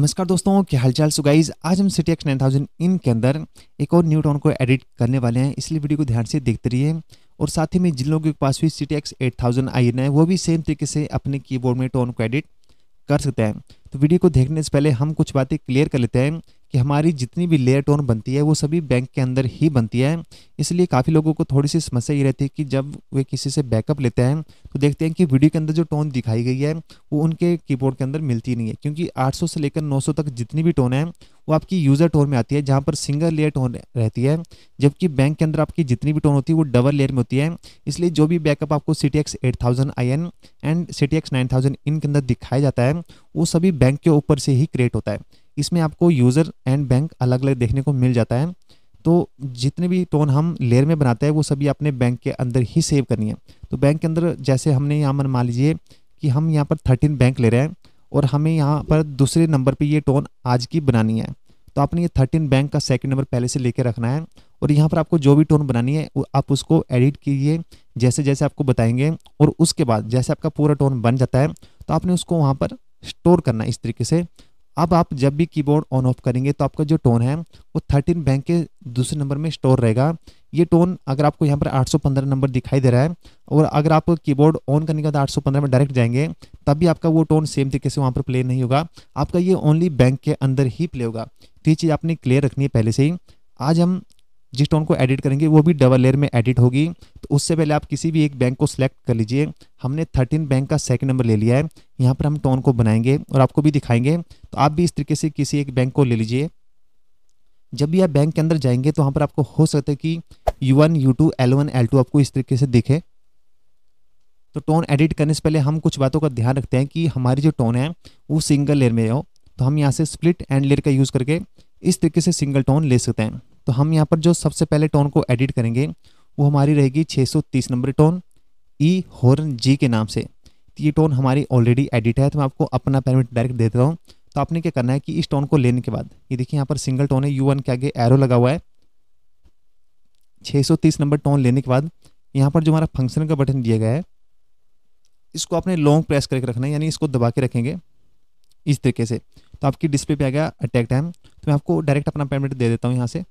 नमस्कार दोस्तों, क्या हालचाल। सो गाइस, आज हम CTX 9000 इन के अंदर एक और न्यू टोन को एडिट करने वाले हैं, इसलिए वीडियो को ध्यान से देखते रहिए। और साथ ही में जिन लोगों के पास भी CTX 8000 IN है, वो भी सेम तरीके से अपने कीबोर्ड में टोन को एडिट कर सकते हैं। तो वीडियो को देखने से पहले हम कुछ बातें क्लियर कर लेते हैं कि हमारी जितनी भी लेयर टोन बनती है वो सभी बैंक के अंदर ही बनती है। इसलिए काफ़ी लोगों को थोड़ी सी समस्या ये रहती है कि जब वे किसी से बैकअप लेते हैं तो देखते हैं कि वीडियो के अंदर जो टोन दिखाई गई है वो उनके कीबोर्ड के अंदर मिलती नहीं है, क्योंकि 800 से लेकर 900 तक जितनी भी टोन है वो आपकी यूज़र टोन में आती है, जहाँ पर सिंगल लेयर टोन रहती है। जबकि बैंक के अंदर आपकी जितनी भी टोन होती है वो डबल लेयर में होती है। इसलिए जो भी बैकअप आपको CTX 8000 IN एंड CTX 9000 इन के अंदर दिखाया जाता है वो सभी बैंक के ऊपर से ही क्रिएट होता है। इसमें आपको यूज़र एंड बैंक अलग अलग देखने को मिल जाता है। तो जितने भी टोन हम लेयर में बनाते हैं वो सभी अपने बैंक के अंदर ही सेव करनी है। तो बैंक के अंदर जैसे हमने यहाँ पर मान लीजिए कि हम यहाँ पर 13 बैंक ले रहे हैं और हमें यहाँ पर दूसरे नंबर पे ये टोन आज की बनानी है, तो आपने ये 13 बैंक का सेकंड नंबर पहले से लेके रखना है। और यहाँ पर आपको जो भी टोन बनानी है आप उसको एडिट कीजिए जैसे जैसे आपको बताएंगे। और उसके बाद जैसे आपका पूरा टोन बन जाता है तो आपने उसको वहाँ पर स्टोर करना है इस तरीके से। अब आप जब भी कीबोर्ड ऑन ऑफ करेंगे तो आपका जो टोन है वो 13 बैंक के दूसरे नंबर में स्टोर रहेगा। ये टोन अगर आपको यहाँ पर 815 नंबर दिखाई दे रहा है और अगर आप कीबोर्ड ऑन करने के बाद 815 में डायरेक्ट जाएंगे तब भी आपका वो टोन सेम तरीके से वहाँ पर प्ले नहीं होगा, आपका ये ओनली बैंक के अंदर ही प्ले होगा। तो ये चीज़ आपने क्लियर रखनी है पहले से ही। आज हम जिस टोन को एडिट करेंगे वो भी डबल लेयर में एडिट होगी। तो उससे पहले आप किसी भी एक बैंक को सिलेक्ट कर लीजिए। हमने 13 बैंक का सेकंड नंबर ले लिया है, यहाँ पर हम टोन को बनाएंगे और आपको भी दिखाएंगे। तो आप भी इस तरीके से किसी एक बैंक को ले लीजिए। जब भी आप बैंक के अंदर जाएंगे तो वहाँ पर आपको हो सकता है कि U1, U2, L1, L2 आपको इस तरीके से दिखे। तो टोन एडिट करने से पहले हम कुछ बातों का ध्यान रखते हैं कि हमारी जो टोन है वो सिंगल लेयर में हो। तो हम यहाँ से स्प्लिट एंड लेयर का यूज़ करके इस तरीके से सिंगल टोन ले सकते हैं। तो हम यहाँ पर जो सबसे पहले टोन को एडिट करेंगे वो हमारी रहेगी 630 number tone E horn G के नाम से। तो ये टोन हमारी ऑलरेडी एडिट है, तो मैं आपको अपना परमिट डायरेक्ट दे देता हूँ। तो आपने क्या करना है कि इस टोन को लेने के बाद ये देखिए यहाँ पर सिंगल टोन है, U1 के आगे एरो लगा हुआ है। 630 नंबर टोन लेने के बाद यहाँ पर जो हमारा फंक्शन का बटन दिया गया है इसको आपने लॉन्ग प्रेस करके रखना है, यानी इसको दबा के रखेंगे इस तरीके से। तो आपकी डिस्प्ले पे आ गया अटैक टाइम। तो मैं आपको डायरेक्ट अपना पेमेंट दे देता हूँ यहाँ से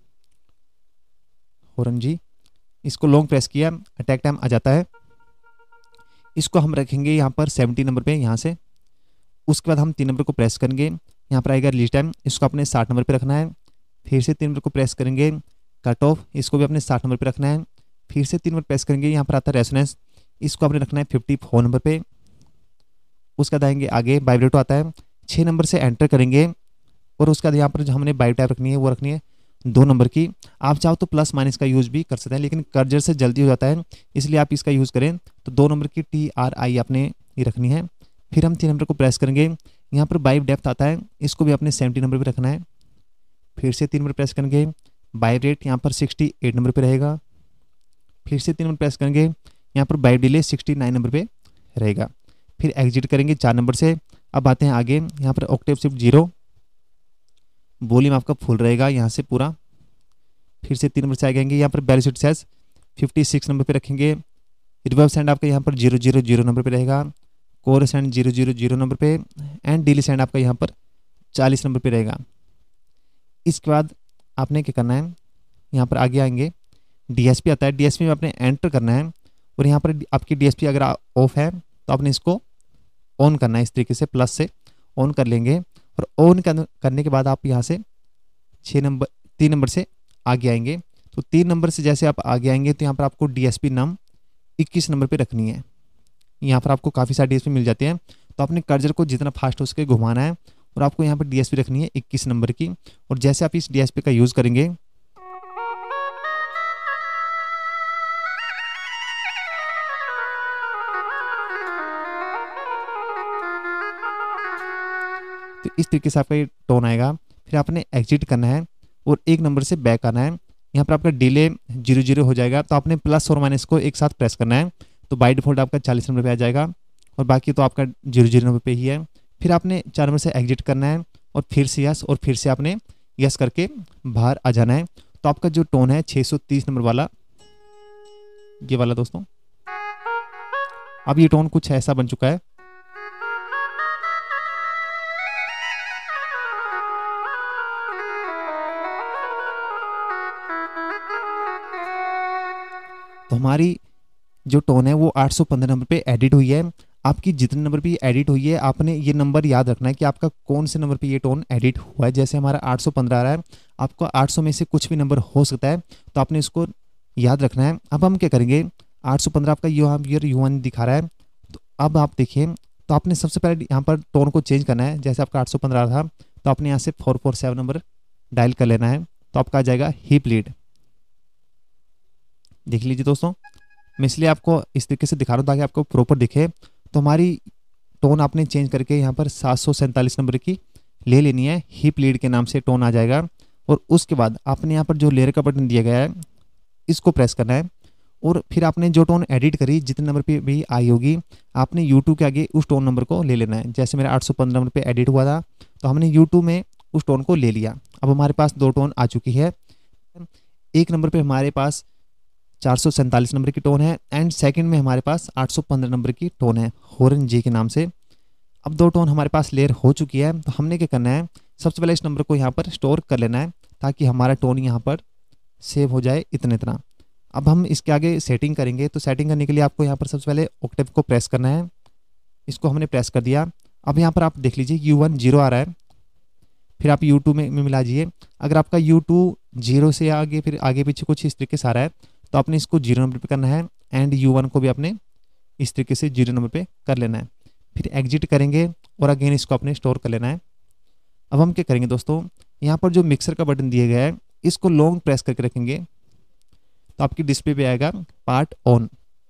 हॉर्न जी। इसको लॉन्ग प्रेस किया, अटैक टाइम आ जाता है। इसको हम रखेंगे यहाँ पर 70 नंबर पे यहाँ से। उसके बाद हम 3 नंबर को प्रेस करेंगे, यहाँ पर आएगा रिलीज टाइम, इसको अपने 60 नंबर पे रखना है। फिर से 3 नंबर को प्रेस करेंगे, कट ऑफ, इसको भी अपने 60 नंबर पे रखना है। फिर से 3 नंबर प्रेस करेंगे, यहाँ पर आता है रेजोनेंस, इसको आपने रखना है 54 नंबर पे। उसका दाएंगे आगे वाइब्रेटो आता है, 6 नंबर से एंटर करेंगे। और उसके बाद यहाँ पर जो हमने बाइव टाइप रखनी है वो रखनी है 2 नंबर की। आप चाहो तो प्लस माइनस का यूज़ भी कर सकते हैं, लेकिन कर्जर से जल्दी हो जाता है इसलिए आप इसका यूज़ करें। तो 2 नंबर की TRI आपने ये रखनी है। फिर हम 3 नंबर को प्रेस करेंगे, यहाँ पर बाइव डेप्थ आता है, इसको भी अपने 70 नंबर पर रखना है। फिर से 3 नंबर प्रेस करेंगे, बाइव रेट यहाँ पर 68 नंबर पर रहेगा। फिर से 3 नंबर प्रेस करेंगे, यहाँ पर बाइव डिले 69 नंबर पर रहेगा। फिर एग्जिट करेंगे 4 नंबर से। अब आते हैं आगे, यहाँ पर ऑक्टेव शिफ्ट 0, वॉल्यूम आपका फुल रहेगा यहाँ से पूरा। फिर से 3 नंबर से आ जाएंगे, यहाँ पर बैलेंस सेस 56 नंबर पे रखेंगे। रिवर्ब सैंड आपका यहाँ पर 000 नंबर पे रहेगा। कोर सैंड 000 नंबर पे एंड डेली सैंड आपका यहाँ पर 40 नंबर पे रहेगा। इसके बाद आपने क्या करना है, यहाँ पर आगे आएंगे, DSP आता है, DSP में आपने एंटर करना है। और यहाँ पर आपकी DSP अगर ऑफ है तो आपने इसको ऑन करना है, इस तरीके से प्लस से ऑन कर लेंगे। और ऑन करने के बाद आप यहाँ से 3 नंबर से आगे आएंगे। तो 3 नंबर से जैसे आप आगे आएंगे तो यहाँ पर आपको DSP नम 21 नंबर पे रखनी है। यहाँ पर आपको काफ़ी सारी DSP मिल जाती हैं, तो अपने कर्जर को जितना फास्ट हो सके घुमाना है और आपको यहाँ पर DSP रखनी है 21 नंबर की। और जैसे आप इस DSP का यूज़ करेंगे तो इस तरीके से आपका ये टोन आएगा। फिर आपने एग्जिट करना है और 1 नंबर से बैक आना है। यहाँ पर आपका डिले 0 हो जाएगा, तो आपने प्लस और माइनस को एक साथ प्रेस करना है। तो बाय डिफॉल्ट आपका 40 नंबर पे आ जाएगा और बाकी तो आपका 0 नंबर पे ही है। फिर आपने 4 नंबर से एग्जिट करना है और फिर से यस, और फिर से आपने यस करके बाहर आ जाना है। तो आपका जो टोन है 630 नंबर वाला, ये वाला दोस्तों, अब ये टोन कुछ ऐसा बन चुका है। तो हमारी जो टोन है वो 815 नंबर पे एडिट हुई है। आपकी जितने नंबर पे एडिट हुई है आपने ये नंबर याद रखना है कि आपका कौन से नंबर पे ये टोन एडिट हुआ है। जैसे हमारा 815 आ रहा है, आपको 800 में से कुछ भी नंबर हो सकता है, तो आपने इसको याद रखना है। अब हम क्या करेंगे, 815 आपका U1 दिखा रहा है, तो अब आप देखिए, तो आपने सबसे पहले यहाँ पर टोन को चेंज करना है। जैसे आपका 815 था तो आपने यहाँ से 447 नंबर डायल कर लेना है, तो आपका आ जाएगा हिप लीड। देख लीजिए दोस्तों, मैं इसलिए आपको इस तरीके से दिखा रहा हूँ ताकि आपको प्रॉपर दिखे। तो हमारी टोन आपने चेंज करके यहाँ पर 747 नंबर की ले लेनी है, हिप लीड के नाम से टोन आ जाएगा। और उसके बाद आपने यहाँ पर जो लेयर का बटन दिया गया है इसको प्रेस करना है, और फिर आपने जो टोन एडिट करी जितने नंबर पे भी आई होगी आपने U2 के आगे उस टोन नंबर को ले लेना है। जैसे मेरा 815 नंबर पे एडिट हुआ था तो हमने U2 में उस टोन को ले लिया। अब हमारे पास 2 टोन आ चुकी है। एक नंबर पे हमारे पास 447 नंबर की टोन है एंड सेकंड में हमारे पास 815 नंबर की टोन है हॉर्न जे के नाम से। अब 2 टोन हमारे पास लेयर हो चुकी है, तो हमने क्या करना है, सबसे पहले इस नंबर को यहाँ पर स्टोर कर लेना है ताकि हमारा टोन यहाँ पर सेव हो जाए इतना। अब हम इसके आगे सेटिंग करेंगे, तो सेटिंग करने के लिए आपको यहाँ पर सबसे पहले ऑक्टेव को प्रेस करना है। इसको हमने प्रेस कर दिया। अब यहाँ पर आप देख लीजिए U1 0 आ रहा है, फिर आप U2 में मिला दीजिए। अगर आपका U2 0 से आगे फिर आगे पीछे कुछ इस तरीके से आ रहा है तो आपने इसको 0 नंबर पे करना है एंड U1 को भी आपने इस तरीके से 0 नंबर पे कर लेना है। फिर एग्जिट करेंगे और अगेन इसको अपने स्टोर कर लेना है। अब हम क्या करेंगे दोस्तों, यहाँ पर जो मिक्सर का बटन दिया गया है इसको लॉन्ग प्रेस करके रखेंगे तो आपकी डिस्प्ले पे आएगा पार्ट ऑन।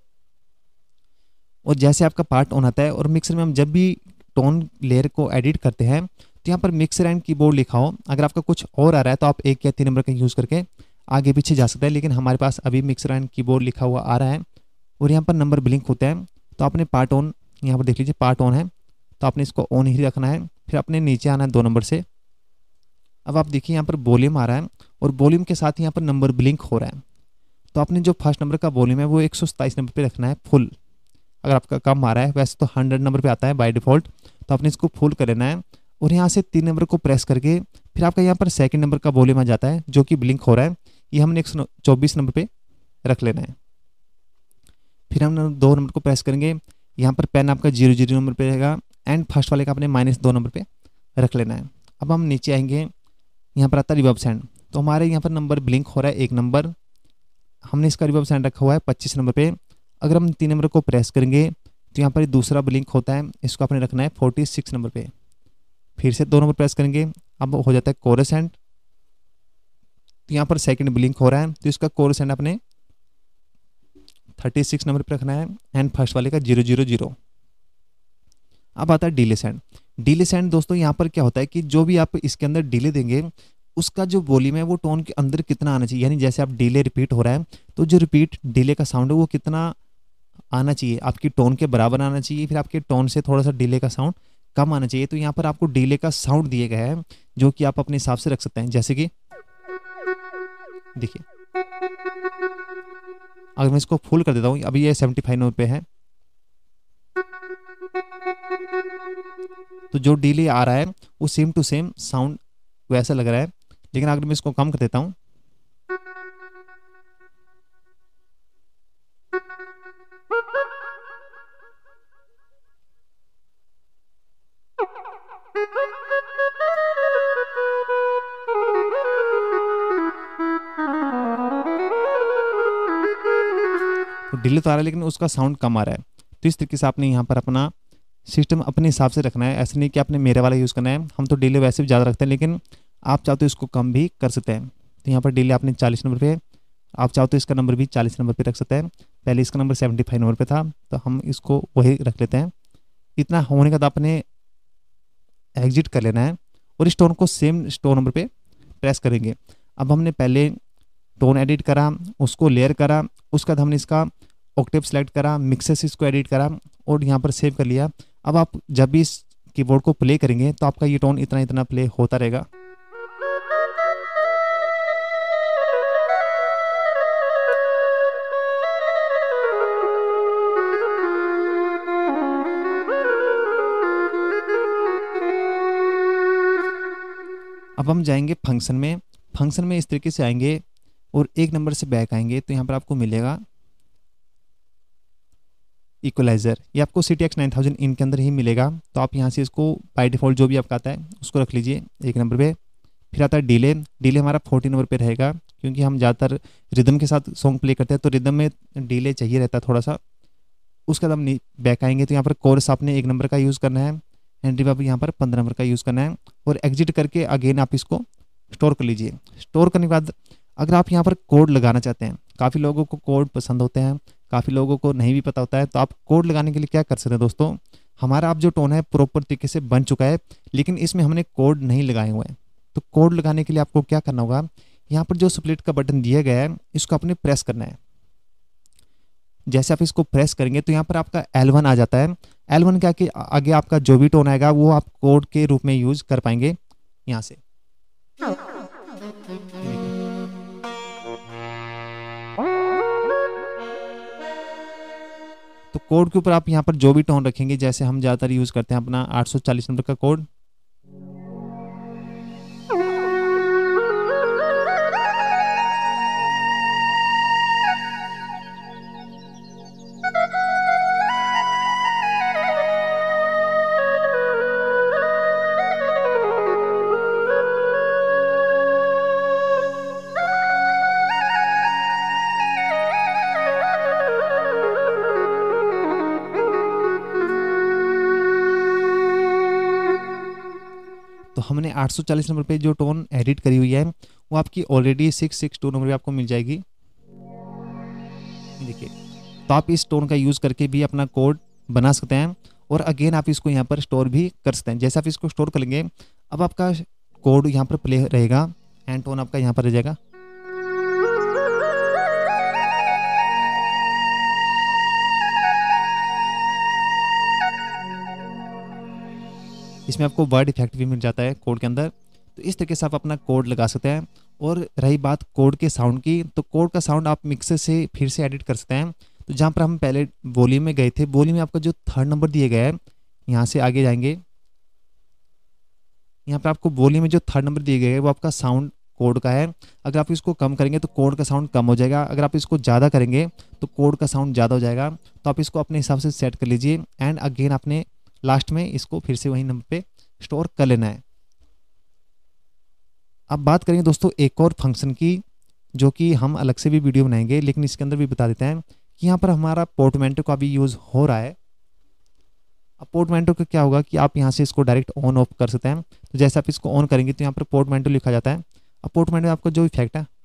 और जैसे आपका पार्ट ऑन आता है और मिक्सर में हम जब भी टोन लेयर को एडिट करते हैं तो यहाँ पर मिक्सर एंड कीबोर्ड लिखा हो। अगर आपका कुछ और आ रहा है तो आप 1 या 3 नंबर का यूज़ करके आगे पीछे जा सकते हैं, लेकिन हमारे पास अभी मिक्सर एंड कीबोर्ड लिखा हुआ आ रहा है और यहाँ पर नंबर ब्लिंक होता है। तो आपने पार्ट ऑन, यहाँ पर देख लीजिए पार्ट ऑन है, तो आपने इसको ऑन ही रखना है। फिर आपने नीचे आना है 2 नंबर से। अब आप देखिए यहाँ पर वॉल्यूम आ रहा है और वॉल्यूम के साथ यहाँ पर नंबर ब्लिंक हो रहा है। तो आपने जो फर्स्ट नंबर का वॉल्यूम है वो 127 नंबर पे रखना है फुल। अगर आपका कम आ रहा है, वैसे तो 100 नंबर पे आता है बाय डिफ़ॉल्ट, तो आपने इसको फुल कर लेना है। और यहाँ से 3 नंबर को प्रेस करके फिर आपका यहाँ पर सेकंड नंबर का वॉल्यूम आ जाता है जो कि ब्लिंक हो रहा है, ये हमने 124 नंबर पे रख लेना है। फिर हम 2 नंबर को प्रेस करेंगे, यहाँ पर पेन आपका 00 नंबर पे रहेगा एंड फर्स्ट वाले का आपने -2 नंबर पे रख लेना है। अब हम नीचे आएंगे, यहाँ पर आता है रिवर्ब सैंड, तो हमारे यहाँ पर नंबर ब्लिंक हो रहा है 1 नंबर, हमने इसका रिवर्ब सैंड रखा हुआ है 25 नंबर पे। अगर हम 3 नंबर को प्रेस करेंगे तो यहाँ पर दूसरा ब्लिंक होता है, इसको आपने रखना है 46 नंबर पे। फिर से 2 नंबर प्रेस करेंगे, अब हो जाता है कोरस एंड, तो यहाँ पर सेकंड ब्लिंक हो रहा है, तो इसका कोरस एंड आपने 36 नंबर पे रखना है एंड फर्स्ट वाले का 000। अब आता है डिले सैंड। डिले सैंड दोस्तों यहाँ पर क्या होता है कि जो भी आप इसके अंदर डिले देंगे उसका जो वॉल्यूम है वो टोन के अंदर कितना आना चाहिए, यानी जैसे आप डिले रिपीट हो रहा है तो जो रिपीट डिले का साउंड है वो कितना आना चाहिए, आपकी टोन के बराबर आना चाहिए, फिर आपके टोन से थोड़ा सा डिले का साउंड कम आना चाहिए। तो यहाँ पर आपको डिले का साउंड दिया गया है जो कि आप अपने हिसाब से रख सकते हैं। जैसे कि देखिए, अगर मैं इसको फुल कर देता हूँ, अभी ये 75 नंबर पे है, तो जो डिले आ रहा है वो सेम टू सेम साउंड वैसा लग रहा है। लेकिन अगर मैं इसको कम कर देता हूँ, तो डिले तो आ रहा है लेकिन उसका साउंड कम आ रहा है। तो इस तरीके से आपने यहाँ पर अपना सिस्टम अपने हिसाब से रखना है, ऐसे नहीं कि आपने मेरे वाला यूज़ करना है। हम तो डिले वैसे भी ज़्यादा रखते हैं, लेकिन आप चाहो तो इसको कम भी कर सकते हैं। तो यहाँ पर डिले आपने 40 नंबर पे, आप चाहो तो इसका नंबर भी 40 नंबर पे रख सकते हैं। पहले इसका नंबर 75 नंबर पे था, तो हम इसको वही रख लेते हैं। इतना होने के बाद आपने एग्जिट कर लेना है और इस टोन को सेम टोन नंबर पे प्रेस करेंगे। अब हमने पहले टोन एडिट करा, उसको लेयर करा, उसके बाद हमने इसका ऑक्टेव सेलेक्ट करा, मिक्सेस इसको एडिट करा और यहाँ पर सेव कर लिया। अब आप जब भी इस कीबोर्ड को प्ले करेंगे तो आपका ये टोन इतना इतना प्ले होता रहेगा। अब हम जाएंगे फंक्शन में। फंक्शन में इस तरीके से आएंगे और 1 नंबर से बैक आएंगे, तो यहाँ पर आपको मिलेगा इक्वलाइज़र, ये आपको CTX 9000 इन के अंदर ही मिलेगा। तो आप यहाँ से इसको बाय डिफ़ॉल्ट जो भी आपका आता है उसको रख लीजिए 1 नंबर पे। फिर आता है डिले, डिले हमारा 40 नंबर पे रहेगा, क्योंकि हम ज़्यादातर रिदम के साथ सॉन्ग प्ले करते हैं तो रिदम में डिले चाहिए रहता है थोड़ा सा। उसके बाद हम बैक आएंगे तो यहाँ पर कोरस आपने 1 नंबर का यूज़ करना है, एंड रिवर्ब यहाँ पर 15 नंबर का यूज़ करना है, और एग्जिट करके अगेन आप इसको स्टोर कर लीजिए। स्टोर करने के बाद अगर आप यहाँ पर कोड लगाना चाहते हैं, काफ़ी लोगों को कोड पसंद होते हैं, काफ़ी लोगों को नहीं भी पता होता है, तो आप कोड लगाने के लिए क्या कर सकते हैं दोस्तों, हमारा आप जो टोन है प्रॉपर तरीके से बन चुका है, लेकिन इसमें हमने कोड नहीं लगाए हुए हैं। तो कोड लगाने के लिए आपको क्या करना होगा, यहाँ पर जो स्प्लिट का बटन दिया गया है इसको आपने प्रेस करना है। जैसे आप इसको प्रेस करेंगे तो यहाँ पर आपका L1 आ जाता है। L1 क्या कि आगे आपका जो भी टोन आएगा वो आप कोड के रूप में यूज कर पाएंगे यहाँ से। तो कोड के ऊपर आप यहाँ पर जो भी टोन रखेंगे, जैसे हम ज़्यादातर यूज करते हैं अपना 840 नंबर का कोड, तो हमने 840 नंबर पे जो टोन एडिट करी हुई है वो आपकी ऑलरेडी 662 नंबर पे आपको मिल जाएगी। देखिए, तो आप इस टोन का यूज़ करके भी अपना कोड बना सकते हैं, और अगेन आप इसको यहाँ पर स्टोर भी कर सकते हैं। जैसे आप इसको स्टोर कर लेंगे, अब आपका कोड यहाँ पर प्ले रहेगा एंड टोन आपका यहाँ पर रह जाएगा। इसमें आपको वर्ड इफेक्ट भी मिल जाता है कोड के अंदर। तो इस तरीके से आप अपना कोड लगा सकते हैं। और रही बात कोड के साउंड की, तो कोड का साउंड आप मिक्सर से फिर से एडिट कर सकते हैं। तो जहाँ पर हम पहले वॉल्यूम में गए थे, वॉल्यूम में आपका जो 3rd नंबर दिया गया है, यहाँ से आगे जाएंगे, यहाँ पर आपको वॉल्यूम में जो 3rd नंबर दिया गया है वो आपका साउंड कोड का है। अगर आप इसको कम करेंगे तो कोड का साउंड कम हो जाएगा, अगर आप इसको ज़्यादा करेंगे तो कोड का साउंड ज़्यादा हो जाएगा। तो आप इसको अपने हिसाब से सेट कर लीजिए, एंड अगेन आपने लास्ट में इसको फिर से वही नंबर पे स्टोर कर लेना है। अब बात करेंगे दोस्तों एक और फंक्शन की, जो कि हम अलग से भी वीडियो बनाएंगे, लेकिन इसके अंदर भी बता देते हैं कि यहाँ पर हमारा पोर्टमेंटो का भी यूज़ हो रहा है। अब पोर्टमेंटो का क्या होगा कि आप यहाँ से इसको डायरेक्ट ऑन ऑफ कर सकते हैं। तो जैसे आप इसको ऑन करेंगे तो यहाँ पर पोर्टमेंटो लिखा जाता है। अब पोर्टमेंटो में आपका जो इफेक्ट है,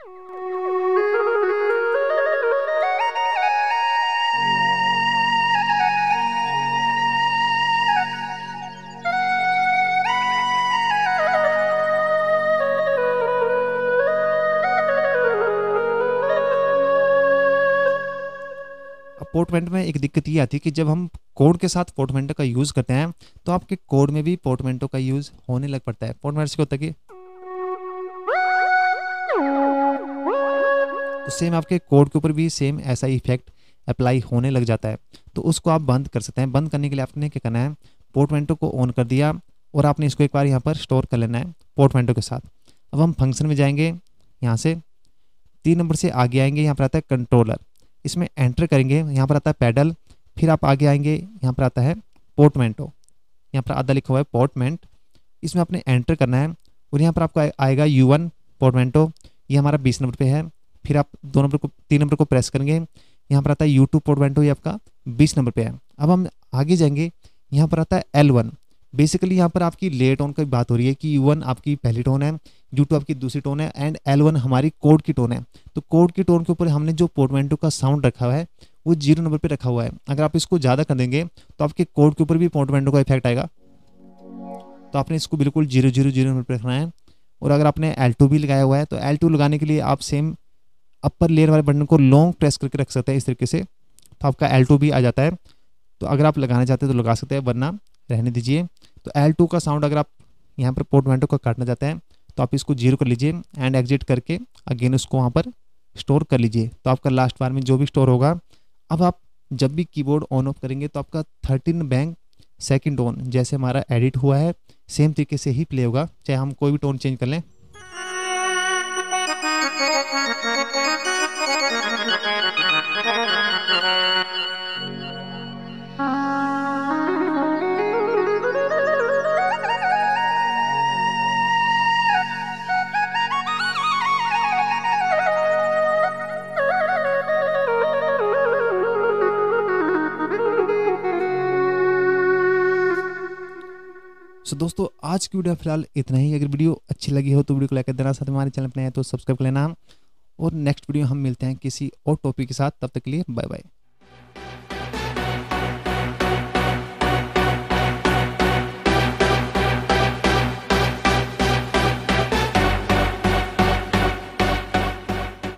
पोर्टमेंटो में एक दिक्कत ये आती है कि जब हम कोड के साथ पोर्टमेंटो का यूज़ करते हैं तो आपके कोड में भी पोर्टमेंटो का यूज़ होने लग पड़ता है। पोर्टमेंटो से क्या होता है कि तो सेम आपके कोड के ऊपर भी सेम ऐसा इफेक्ट अप्लाई होने लग जाता है। तो उसको आप बंद कर सकते हैं। बंद करने के लिए आपने क्या करना है, पोर्टमेंटो को ऑन कर दिया और आपने इसको एक बार यहाँ पर स्टोर कर लेना है पोर्टमेंटो के साथ। अब हम फंक्शन में जाएंगे, यहाँ से 3 नंबर से आगे आएंगे, यहाँ पर आता है कंट्रोलर, इसमें एंटर करेंगे, यहाँ पर आता है पैडल, फिर आप आगे आएंगे, यहाँ पर आता है पोर्टमेंटो, यहाँ पर आधा लिखा हुआ है पोर्टमेंट, इसमें आपने एंटर करना है और यहाँ पर आपको आएगा U1 पोर्टमेंटो, ये हमारा 20 नंबर पे है। फिर आप 3 नंबर को प्रेस करेंगे, यहाँ पर आता है U2 पोर्टमेंटो, ये आपका 20 नंबर पे है। अब हम आगे जाएंगे, यहाँ पर आता है L1। बेसिकली यहाँ पर आपकी ले टोन की बात हो रही है कि U1 आपकी पहली टोन है, U2 आपकी दूसरी टोन है, एंड L1 हमारी कोड की टोन है। तो कोड की टोन के ऊपर हमने जो पोर्टमेंटो का साउंड रखा हुआ है वो 0 नंबर पे रखा हुआ है। अगर आप इसको ज़्यादा कर देंगे तो आपके कोड के ऊपर भी पोर्टमेंटो का इफेक्ट आएगा। तो आपने इसको बिल्कुल 0 नंबर पर रखना है। और अगर आपने L2 भी लगाया हुआ है तो L2 लगाने के लिए आप सेम अपर लेयर वाले बटन को लॉन्ग प्रेस करके रख सकते हैं इस तरीके से, तो आपका L2 भी आ जाता है। तो अगर आप लगाना चाहते हैं तो लगा सकते हैं, वरना रहने दीजिए। तो L2 का साउंड अगर आप यहाँ पर पोर्टमेंटो का काटना चाहते हैं तो आप इसको 0 कर लीजिए एंड एग्जिट करके अगेन उसको वहाँ पर स्टोर कर लीजिए। तो आपका लास्ट बार में जो भी स्टोर होगा, अब आप जब भी कीबोर्ड ऑन ऑफ करेंगे तो आपका 13 बैंक सेकंड टोन जैसे हमारा एडिट हुआ है सेम तरीके से ही प्ले होगा, चाहे हम कोई भी टोन चेंज कर लें। सो दोस्तों आज की वीडियो फिलहाल इतना ही। अगर वीडियो अच्छी लगी हो तो वीडियो को लाइक कर देना, साथ में हमारे चैनल पर नए हैं तो सब्सक्राइब कर लेना। और नेक्स्ट वीडियो हम मिलते हैं किसी और टॉपिक के साथ, तब तक के लिए बाय बाय।